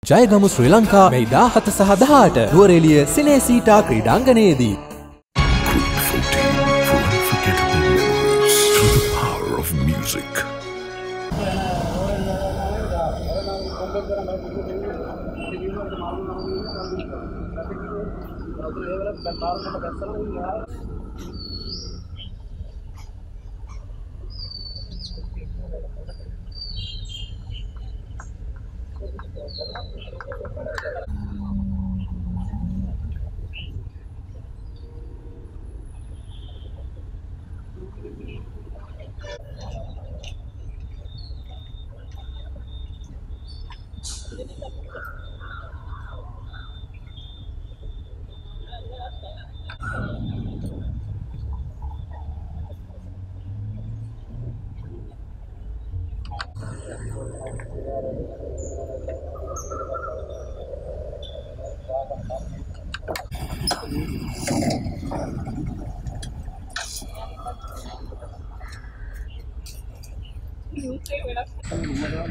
ජයගමු ශ්‍රී ලංකා මේ 17 සහ 18 නුවරඑළිය සිනේසීටා ක්‍රීඩාංගණයේදී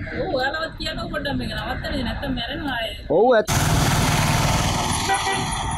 ඔයාලවත් කියන්න පොඩ්ඩක් මේක නවත්තන්නේ නැත්නම් මැරෙනවා ආයේ. ඔව්